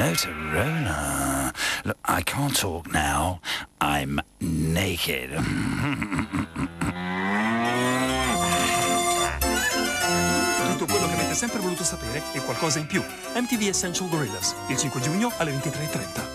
Motorola. Look, I can't talk now. I'm naked. Tutto quello che avete sempre voluto sapere e qualcosa in più. MTV Essential Gorillas, il 5 giugno alle 23:30.